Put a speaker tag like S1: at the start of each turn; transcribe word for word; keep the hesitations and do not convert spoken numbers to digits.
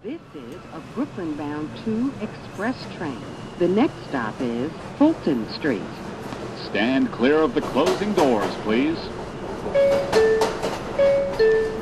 S1: This is a Brooklyn-bound two express train. The next stop is Fulton Street.
S2: Stand clear of the closing doors, please.